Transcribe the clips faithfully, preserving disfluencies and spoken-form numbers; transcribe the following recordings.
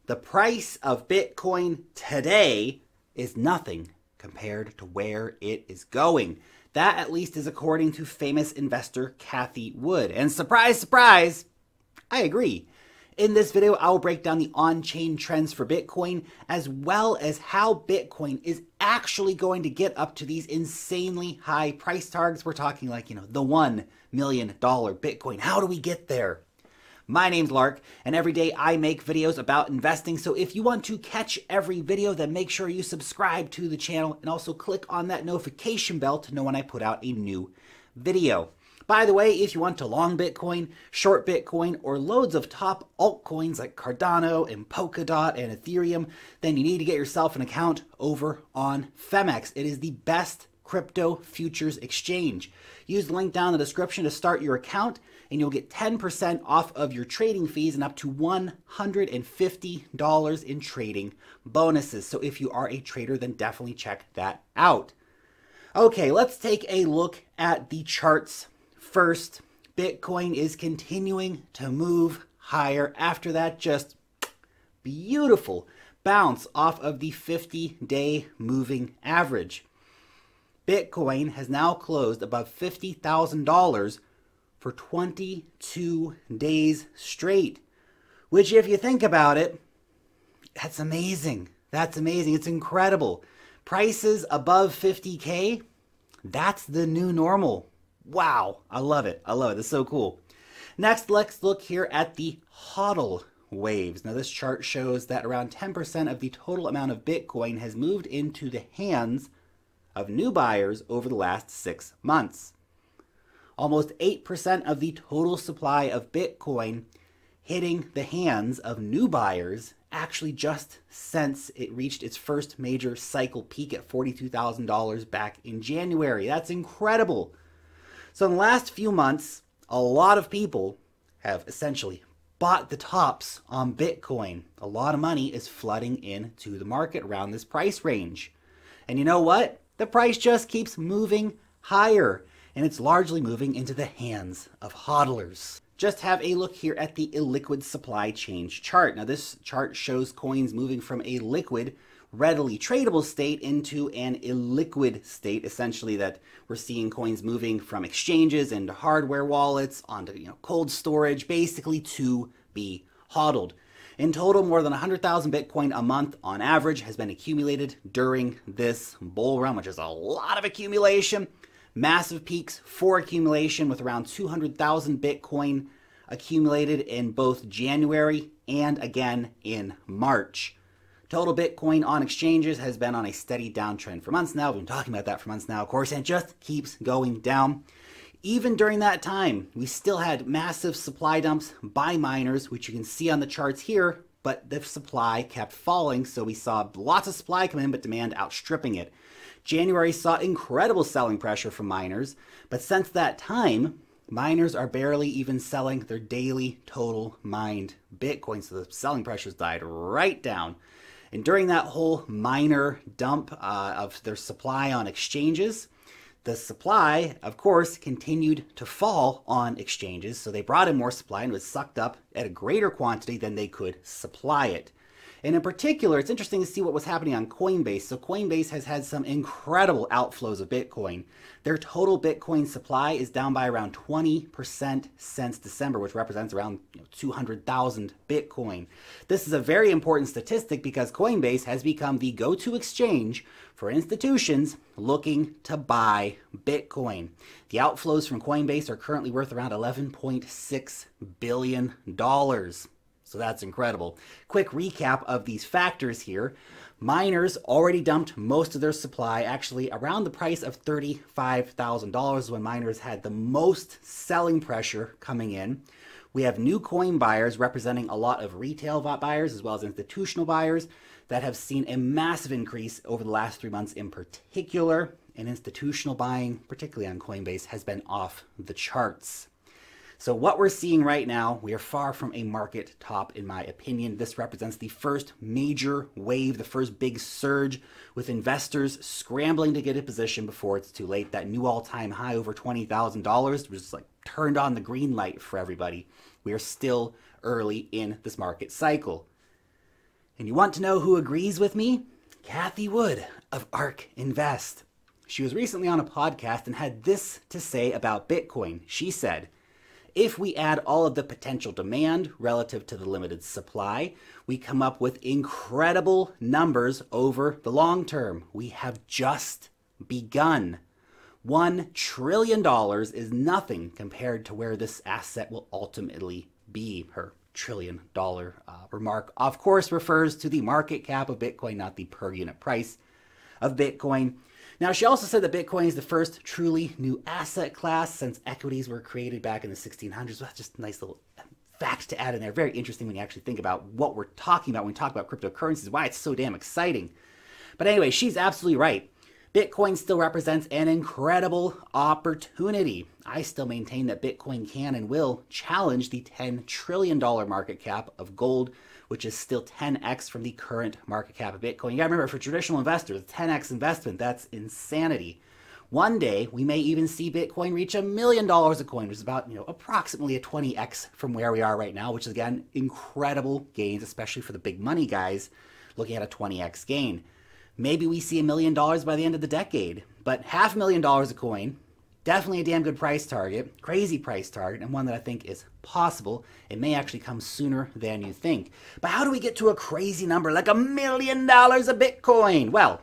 The price of Bitcoin today is nothing compared to where it is going. That at least is according to famous investor Cathie Wood. And surprise, surprise, I agree. In this video, I will break down the on-chain trends for Bitcoin, as well as how Bitcoin is actually going to get up to these insanely high price targets. We're talking like, you know, the one million dollar Bitcoin. How do we get there? My name's Lark, and every day I make videos about investing. So if you want to catch every video, then make sure you subscribe to the channel and also click on that notification bell to know when I put out a new video. By the way, if you want to long Bitcoin, short Bitcoin, or loads of top altcoins like Cardano and Polkadot and Ethereum, then you need to get yourself an account over on Femex. It is the best crypto futures exchange. Use the link down in the description to start your account, and you'll get ten percent off of your trading fees and up to one hundred fifty dollars in trading bonuses. So if you are a trader, then definitely check that out. Okay, let's take a look at the charts. First, Bitcoin is continuing to move higher after that just beautiful bounce off of the fifty day moving average. Bitcoin has now closed above fifty thousand dollars for twenty-two days straight, which if you think about it, that's amazing. That's amazing. It's incredible. Prices above fifty K, that's the new normal. Wow, I love it. I love it. It's so cool. Next, let's look here at the HODL waves. Now, this chart shows that around ten percent of the total amount of Bitcoin has moved into the hands of new buyers over the last six months. Almost eight percent of the total supply of Bitcoin hitting the hands of new buyers actually just since it reached its first major cycle peak at forty-two thousand dollars back in January. That's incredible. So in the last few months, a lot of people have essentially bought the tops on Bitcoin. A lot of money is flooding into the market around this price range. And you know what? The price just keeps moving higher, and it's largely moving into the hands of hodlers. Just have a look here at the illiquid supply change chart. Now this chart shows coins moving from a liquid, readily tradable state into an illiquid state, essentially that we're seeing coins moving from exchanges into hardware wallets, onto you know cold storage, basically to be hodled. In total, more than one hundred thousand Bitcoin a month on average has been accumulated during this bull run, which is a lot of accumulation. Massive peaks for accumulation with around two hundred thousand Bitcoin accumulated in both January and again in March. Total Bitcoin on exchanges has been on a steady downtrend for months now. We've been talking about that for months now, of course, and it just keeps going down. Even during that time, we still had massive supply dumps by miners, which you can see on the charts here, but the supply kept falling, so we saw lots of supply come in, but demand outstripping it. January saw incredible selling pressure from miners, but since that time, miners are barely even selling their daily total mined Bitcoin, so the selling pressures died right down. And during that whole miner dump uh, of their supply on exchanges, the supply, of course, continued to fall on exchanges. So they brought in more supply and it was sucked up at a greater quantity than they could supply it. And in particular, it's interesting to see what was happening on Coinbase. So Coinbase has had some incredible outflows of Bitcoin. Their total Bitcoin supply is down by around twenty percent since December, which represents around you know, two hundred thousand Bitcoin. This is a very important statistic because Coinbase has become the go-to exchange for institutions looking to buy Bitcoin. The outflows from Coinbase are currently worth around eleven point six billion dollars. So that's incredible. Quick recap of these factors here. Miners already dumped most of their supply, actually around the price of thirty-five thousand dollars when miners had the most selling pressure coming in. We have new coin buyers representing a lot of retail buyers as well as institutional buyers that have seen a massive increase over the last three months in particular. And institutional buying, particularly on Coinbase, has been off the charts. So what we're seeing right now, we are far from a market top, in my opinion. This represents the first major wave, the first big surge with investors scrambling to get a position before it's too late. That new all-time high over twenty thousand dollars was like turned on the green light for everybody. We are still early in this market cycle. And you want to know who agrees with me? Cathie Wood of ARK Invest. She was recently on a podcast and had this to say about Bitcoin. She said, if we add all of the potential demand relative to the limited supply, we come up with incredible numbers over the long term. We have just begun. One trillion dollars is nothing compared to where this asset will ultimately be. Her trillion dollar uh, remark, of course, refers to the market cap of Bitcoin, not the per unit price of Bitcoin. Now, she also said that Bitcoin is the first truly new asset class since equities were created back in the sixteen hundreds. Well, that's just a nice little fact to add in there. Very interesting when you actually think about what we're talking about when we talk about cryptocurrencies, why it's so damn exciting. But anyway, she's absolutely right. Bitcoin still represents an incredible opportunity. I still maintain that Bitcoin can and will challenge the ten trillion dollars market cap of gold, which is still ten x from the current market cap of Bitcoin. You gotta remember, for traditional investors, ten x investment, that's insanity. One day, we may even see Bitcoin reach a million dollars a coin, which is about, you know, approximately a twenty x from where we are right now, which is, again, incredible gains, especially for the big money guys looking at a twenty x gain. Maybe we see a million dollars by the end of the decade, but half a million dollars a coin, definitely a damn good price target, crazy price target, and one that I think is possible. It may actually come sooner than you think. But how do we get to a crazy number like a million dollars a Bitcoin? Well,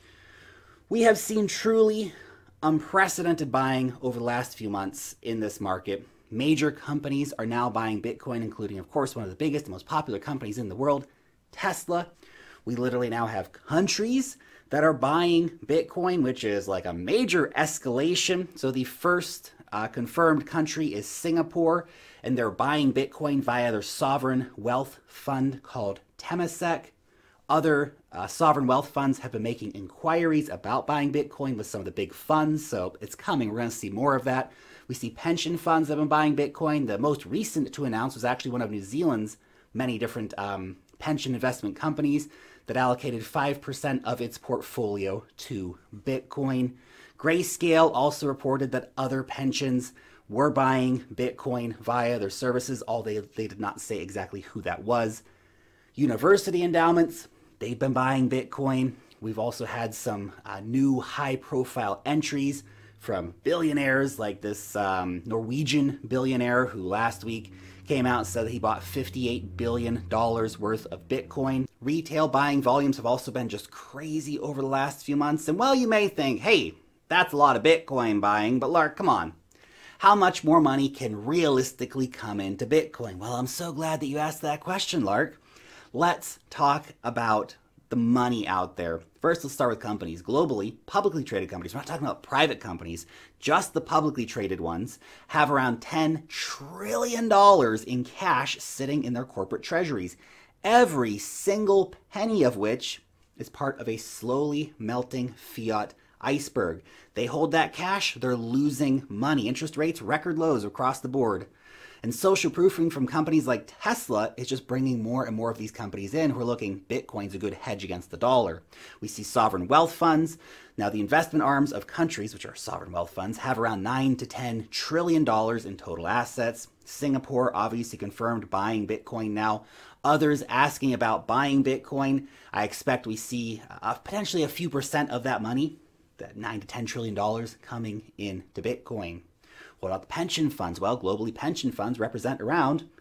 we have seen truly unprecedented buying over the last few months in this market. Major companies are now buying Bitcoin, including, of course, one of the biggest and most popular companies in the world, Tesla. We literally now have countries that are buying Bitcoin, which is like a major escalation. So the first uh, confirmed country is Singapore, and they're buying Bitcoin via their sovereign wealth fund called Temasek. Other uh, sovereign wealth funds have been making inquiries about buying Bitcoin with some of the big funds, so it's coming. We're going to see more of that. We see pension funds that have been buying Bitcoin. The most recent to announce was actually one of New Zealand's many different um, pension investment companies that allocated five percent of its portfolio to Bitcoin. Grayscale also reported that other pensions were buying Bitcoin via their services, although they did not say exactly who that was. University endowments, they've been buying Bitcoin. We've also had some uh, new high-profile entries from billionaires like this um, Norwegian billionaire who last week came out and said that he bought fifty-eight billion dollars worth of Bitcoin. Retail buying volumes have also been just crazy over the last few months. And while you may think, hey, that's a lot of Bitcoin buying, but Lark, come on. How much more money can realistically come into Bitcoin? Well, I'm so glad that you asked that question, Lark. Let's talk about the money out there. First, let's start with companies. Globally, publicly traded companies, we're not talking about private companies, just the publicly traded ones, have around ten trillion dollars in cash sitting in their corporate treasuries, every single penny of which is part of a slowly melting fiat iceberg. They hold that cash, they're losing money. Interest rates, record lows across the board. And social proofing from companies like Tesla is just bringing more and more of these companies in who are looking, Bitcoin's a good hedge against the dollar. We see sovereign wealth funds. Now, the investment arms of countries, which are sovereign wealth funds, have around nine to ten trillion dollars in total assets. Singapore obviously confirmed buying Bitcoin now. Others asking about buying Bitcoin. I expect we see uh, potentially a few percent of that money, that nine to ten trillion dollars, coming into Bitcoin. What about the pension funds? Well, globally, pension funds represent around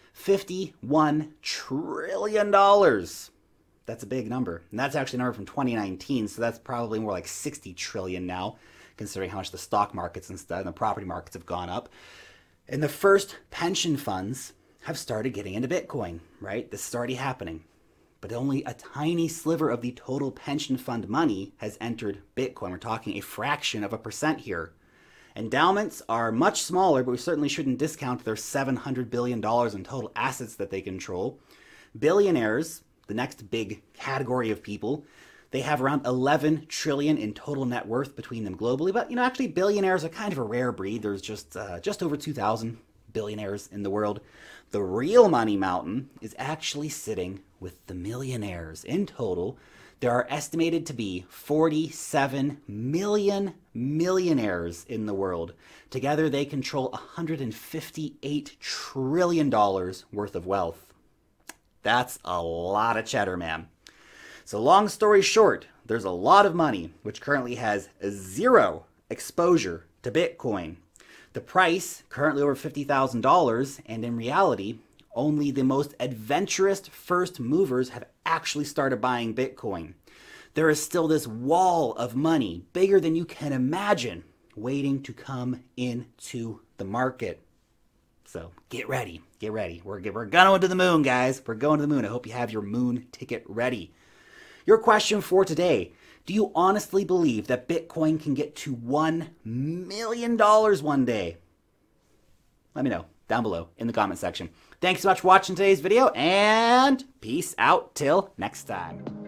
fifty-one trillion dollars. That's a big number. And that's actually a number from twenty nineteen, so that's probably more like sixty trillion now, considering how much the stock markets and stuff and the property markets have gone up. And the first pension funds have started getting into Bitcoin, right? This is already happening. But only a tiny sliver of the total pension fund money has entered Bitcoin. We're talking a fraction of a percent here. Endowments are much smaller, but we certainly shouldn't discount their seven hundred billion dollars in total assets that they control. Billionaires, the next big category of people, they have around eleven trillion dollars in total net worth between them globally. But, you know, actually billionaires are kind of a rare breed. There's just, uh, just over two thousand billionaires in the world. The real money mountain is actually sitting with the millionaires. In total, there are estimated to be forty-seven million millionaires in the world. Together, they control one hundred fifty-eight trillion dollars worth of wealth. That's a lot of cheddar, man. So long story short, there's a lot of money which currently has zero exposure to Bitcoin. The price currently over fifty thousand dollars, and in reality, only the most adventurous first movers have actually started buying Bitcoin. There is still this wall of money, bigger than you can imagine, waiting to come into the market. So get ready, get ready. We're, we're going to the moon, guys. We're going to the moon. I hope you have your moon ticket ready. Your question for today: do you honestly believe that Bitcoin can get to one million dollars one day? Let me know down below in the comment section. Thanks so much for watching today's video, and peace out till next time.